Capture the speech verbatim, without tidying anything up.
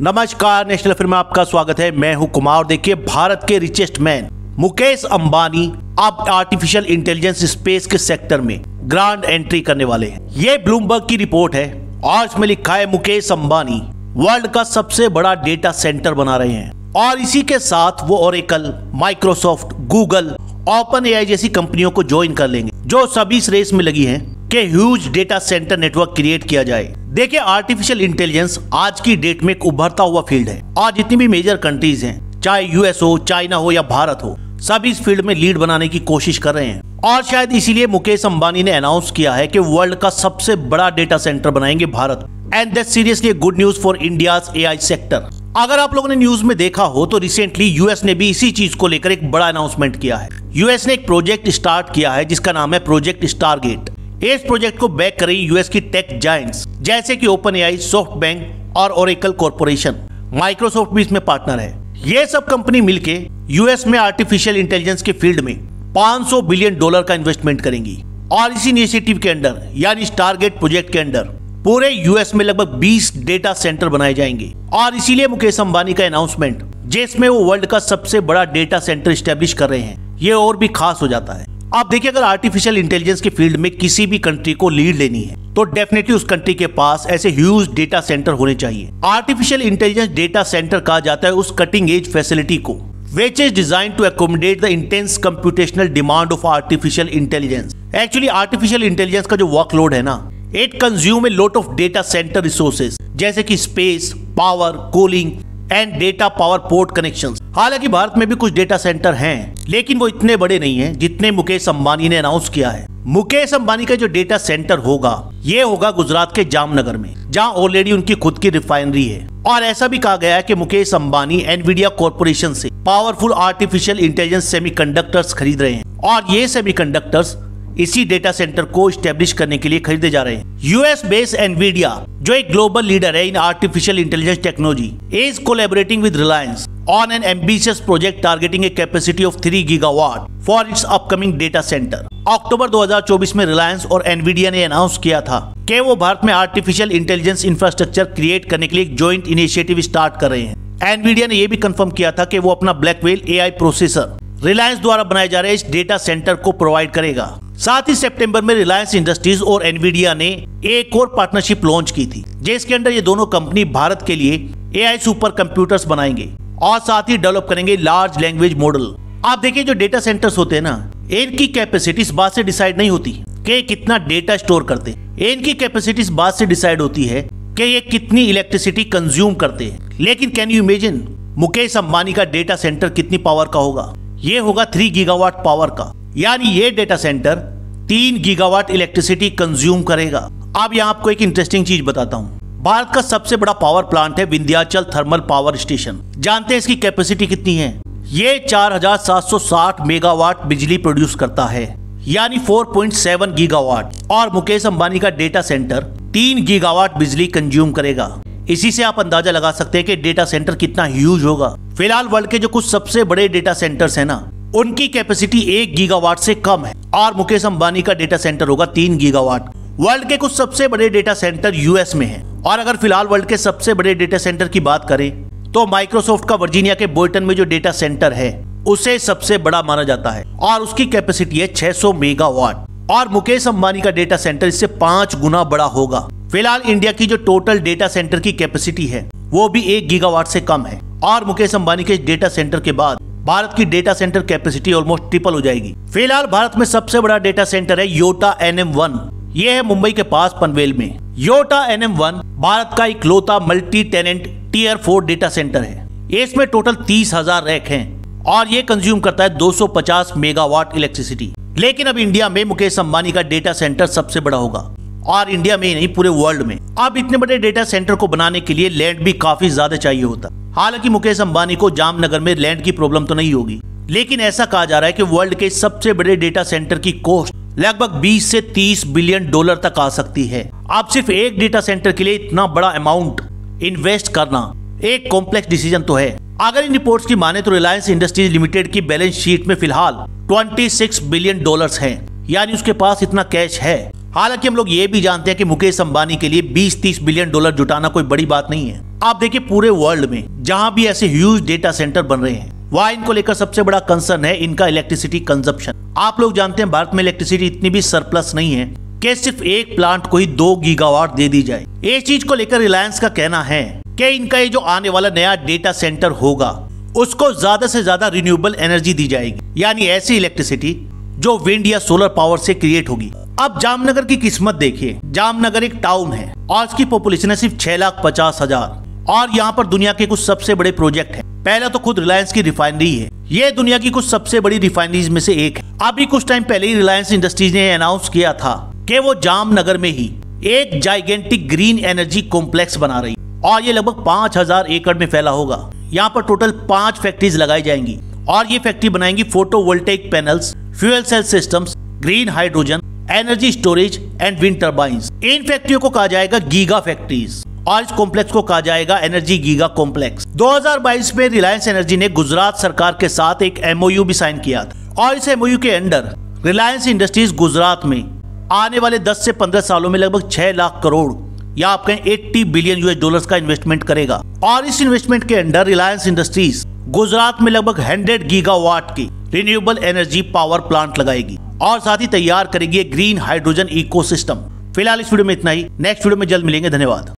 नमस्कार, national affair में आपका स्वागत है। मैं हूं कुमार। देखिए, भारत के रिचेस्ट मैन मुकेश अंबानी अब आर्टिफिशियल इंटेलिजेंस स्पेस के सेक्टर में ग्रांड एंट्री करने वाले हैं। ये ब्लूमबर्ग की रिपोर्ट है और इसमें लिखा है मुकेश अंबानी वर्ल्ड का सबसे बड़ा डेटा सेंटर बना रहे हैं और इसी के साथ वो Oracle, Microsoft, Google, OpenAI जैसी कंपनियों को ज्वाइन कर लेंगे जो सभी इस रेस में लगी हैं कि huge data centre network create किया जाए। देखिए, आर्टिफिशियल इंटेलिजेंस आज की डेट में एक उभरता हुआ फील्ड है और जितनी भी मेजर कंट्रीज हैं, चाहे यूएस हो, चाइना हो या भारत हो, सभी इस फील्ड में लीड बनाने की कोशिश कर रहे हैं और शायद इसीलिए मुकेश अंबानी ने अनाउंस किया है कि वर्ल्ड का सबसे बड़ा डेटा सेंटर बनाएंगे Bharat. And that's seriously good news for India's AI sector. अगर आप लोगों ने न्यूज में देखा हो तो रिसेंटली यूएस ने भी इसी चीज को लेकर एक बड़ा अनाउंसमेंट किया है। यूएस ने एक प्रोजेक्ट स्टार्ट किया है जिसका नाम है प्रोजेक्ट स्टारगेट। इस प्रोजेक्ट को बैक कर रही यूएस की टेक जायंट्स जैसे कि ओपन एआई, सॉफ्टबैंक और ओरेकल कॉर्पोरेशन। माइक्रोसॉफ्ट भी इसमें पार्टनर है। ये सब कंपनी मिलके यूएस में आर्टिफिशियल इंटेलिजेंस के फील्ड में पाँच सौ बिलियन डॉलर का इन्वेस्टमेंट करेंगी और इसी इनिशिएटिव के अंडर यानी स्टारगेट प्रोजेक्ट के अंडर पूरे यूएस में लगभग बीस डेटा सेंटर बनाए जाएंगे और इसीलिए मुकेश अंबानी का अनाउंसमेंट जिसमें वो वर्ल्ड का सबसे बड़ा डेटा सेंटर स्टैब्लिश कर रहे हैं, ये और भी खास हो जाता है। आप देखिए, अगर आर्टिफिशियल इंटेलिजेंस के फील्ड में किसी भी कंट्री को लीड लेनी है तो डेफिनेटली उस कंट्री के पास ऐसे ह्यूज डेटा सेंटर होने चाहिए। आर्टिफिशियल इंटेलिजेंस डेटा सेंटर कहा जाता है उस कटिंग एज फैसिलिटी को which is designed to accommodate the intense computational demand of artificial intelligence। Actually, artificial intelligence का जो वर्कलोड है ना, it consume a lot of data center resources जैसे कि space, power, cooling and data power port connections. हालांकि भारत में भी कुछ डेटा सेंटर हैं, लेकिन वो इतने बड़े नहीं हैं जितने मुकेश अंबानी ने अनाउंस किया है। मुकेश अंबानी का जो डेटा सेंटर होगा ये होगा गुजरात के जामनगर में, जहां ऑलरेडी उनकी खुद की रिफाइनरी है और ऐसा भी कहा गया है कि मुकेश अंबानी एनवीडिया कॉर्पोरेशन से पावरफुल आर्टिफिशियल इंटेलिजेंस सेमीकंडक्टर्स खरीद रहे हैं और ये सेमीकंडक्टर्स इसी डेटा सेंटर को स्टैब्लिश करने के लिए खरीदे जा रहे हैं। यूएस बेस्ड एनवीडिया जो एक ग्लोबल लीडर है in artificial intelligence technology is collaborating with Reliance on an ambitious project targeting a capacity of three gigawatt for its upcoming data centre. अक्टूबर दो हज़ार चौबीस में रिलायंस और एनवीडिया ने अनाउंस किया था कि वो भारत में आर्टिफिशियल इंटेलिजेंस इंफ्रास्ट्रक्चर क्रिएट करने के लिए एक जॉइंट इनिशिएटिव स्टार्ट कर रहे हैं। एनवीडिया ने यह भी कंफर्म किया था कि वो अपना ब्लैकवेल एआई प्रोसेसर रिलायंस द्वारा बनाए जा रहे इस डेटा सेंटर को प्रोवाइड करेगा। साथ ही सितंबर में रिलायंस इंडस्ट्रीज और एनवीडिया ने एक और पार्टनरशिप लॉन्च की थी जिसके अंदर ये दोनों कंपनी भारत के लिए एआई सुपर कंप्यूटर्स बनाएंगे और साथ ही डेवलप करेंगे लार्ज लैंग्वेज मॉडल। आप देखिए, जो डेटा सेंटर्स होते हैं ना, इनकी कैपेसिटी इस बात से डिसाइड नहीं होती कि कितना डेटा स्टोर करते हैं। इनकी कैपेसिटी इस बात से डिसाइड होती है कि ये कितनी इलेक्ट्रिसिटी कंज्यूम करते हैं। लेकिन can you imagine Mukesh Ambani का डेटा सेंटर कितनी पावर का होगा? ये होगा थ्री गीगावाट पावर का, यानी ये डेटा सेंटर तीन गीगावाट इलेक्ट्रिसिटी कंज्यूम करेगा। अब यहाँ आपको एक इंटरेस्टिंग चीज बताता हूँ। भारत का सबसे बड़ा पावर प्लांट है विंध्याचल थर्मल पावर स्टेशन। जानते हैं इसकी कैपेसिटी कितनी है? ये चार हज़ार सात सौ साठ मेगावाट बिजली प्रोड्यूस करता है, यानी चार पॉइंट सात गीगावाट। और मुकेश अंबानी का डेटा सेंटर तीन गीगावाट बिजली कंज्यूम करेगा। इसी से आप अंदाजा लगा सकते हैं कि डेटा सेंटर कितना ह्यूज होगा। फिलहाल वर्ल्ड के जो कुछ सबसे बड़े डेटा सेंटर्स हैं ना, उनकी कैपेसिटी एक गीगावाट से कम है और मुकेश अंबानी का डेटा सेंटर होगा तीन गीगावाट। वर्ल्ड के कुछ सबसे बड़े डेटा सेंटर यूएस में हैं और अगर फिलहाल वर्ल्ड के सबसे बड़े डेटा सेंटर की बात करें तो माइक्रोसॉफ्ट का वर्जीनिया के बोल्टन में जो डेटा सेंटर है उसे सबसे बड़ा माना जाता है और उसकी कैपेसिटी है छह सौ मेगावाट और मुकेश अंबानी का डेटा सेंटर इससे पांच गुना बड़ा होगा। फिलहाल इंडिया की जो टोटल डेटा सेंटर की कैपेसिटी है वो भी एक गीगावाट से कम है और मुकेश अंबानी के डेटा सेंटर के बाद भारत की data centre capacity almost triple हो जाएगी। फिलहाल भारत में सबसे बड़ा डेटा सेंटर है योटा एन एम वन। ये है मुंबई के पास पनवेल में। Yotta N M one Bharat का इकलौता multi tenant tier four data centre है। इसमें टोटल तीस हजार रैक हैं और ये कंज्यूम करता है दो सौ पचास मेगावाट इलेक्ट्रिसिटी। लेकिन अब इंडिया में मुकेश अंबानी का डेटा सेंटर सबसे बड़ा होगा और इंडिया में ही नहीं, पूरे वर्ल्ड में। अब इतने बड़े डेटा सेंटर को बनाने के लिए लैंड भी काफी ज्यादा चाहिए होता। हालांकि मुकेश अंबानी को जामनगर में लैंड की प्रॉब्लम तो नहीं होगी, लेकिन ऐसा कहा जा रहा है कि वर्ल्ड के सबसे बड़े डेटा सेंटर की कॉस्ट लगभग बीस से तीस बिलियन डॉलर तक आ सकती है। अब सिर्फ एक डेटा सेंटर के लिए इतना बड़ा अमाउंट इन्वेस्ट करना एक कॉम्प्लेक्स डिसीजन तो है। अगर इन रिपोर्ट्स की माने तो रिलायंस इंडस्ट्रीज लिमिटेड की बैलेंस शीट में फिलहाल छब्बीस बिलियन डॉलर्स हैं, यानी उसके पास इतना कैश है। हालांकि हम लोग ये भी जानते हैं कि मुकेश अंबानी के लिए बीस तीस बिलियन डॉलर जुटाना कोई बड़ी बात नहीं है। आप देखिए पूरे वर्ल्ड में जहां भी ऐसे ह्यूज डेटा सेंटर बन रहे हैं, वहाँ इनको लेकर सबसे बड़ा कंसर्न है इनका इलेक्ट्रिसिटी कंजप्शन। आप लोग जानते हैं भारत में इलेक्ट्रिसिटी इतनी भी सरप्लस नहीं है कि सिर्फ एक प्लांट को ही दो गीगावाट दे दी जाए। इस चीज को लेकर रिलायंस का कहना है कि इनका ये जो आने वाला नया डेटा सेंटर होगा उसको ज्यादा से ज्यादा रिन्यूएबल एनर्जी दी जाएगी, यानी ऐसी इलेक्ट्रिसिटी जो विंड या सोलर पावर से क्रिएट होगी। अब जामनगर की किस्मत देखिए, जामनगर एक टाउन है और इसकी पॉपुलेशन है सिर्फ छह लाख पचास हजार और यहाँ पर दुनिया के कुछ सबसे बड़े प्रोजेक्ट हैं। पहला तो खुद रिलायंस की रिफाइनरी है, ये दुनिया की कुछ सबसे बड़ी रिफाइनरीज में से एक है। अभी कुछ टाइम पहले ही रिलायंस इंडस्ट्रीज ने अनाउंस किया था कि वो जामनगर में ही एक जाइगेंटिक ग्रीन एनर्जी कॉम्प्लेक्स बना रही और ये लगभग पांच हजार एकड़ में फैला होगा। यहाँ पर टोटल पांच फैक्ट्रीज लगाई जाएंगी और ये फैक्ट्री बनाएंगी photovoltaic panels, fuel cell systems, green hydrogen, energy storage and wind turbines. इन फैक्ट्रियों को कहा जाएगा गीगा फैक्ट्रीज और इस कॉम्प्लेक्स को कहा जाएगा एनर्जी गीगा कॉम्प्लेक्स। दो हज़ार बाईस में रिलायंस एनर्जी ने गुजरात सरकार के साथ एक एमओयू भी साइन किया था और इस एमओयू के अंडर रिलायंस इंडस्ट्रीज गुजरात में आने वाले दस से पंद्रह सालों में लगभग छह लाख करोड़ या आप कहें अस्सी बिलियन यूएस डॉलर्स का इन्वेस्टमेंट करेगा और इस इन्वेस्टमेंट के अंडर रिलायंस इंडस्ट्रीज गुजरात में लगभग सौ गीगावाट की रिन्यूएबल एनर्जी पावर प्लांट लगाएगी और साथ ही तैयार करेगी ग्रीन हाइड्रोजन इकोसिस्टम। फिलहाल इस वीडियो में इतना ही, नेक्स्ट वीडियो में जल्द मिलेंगे। धन्यवाद।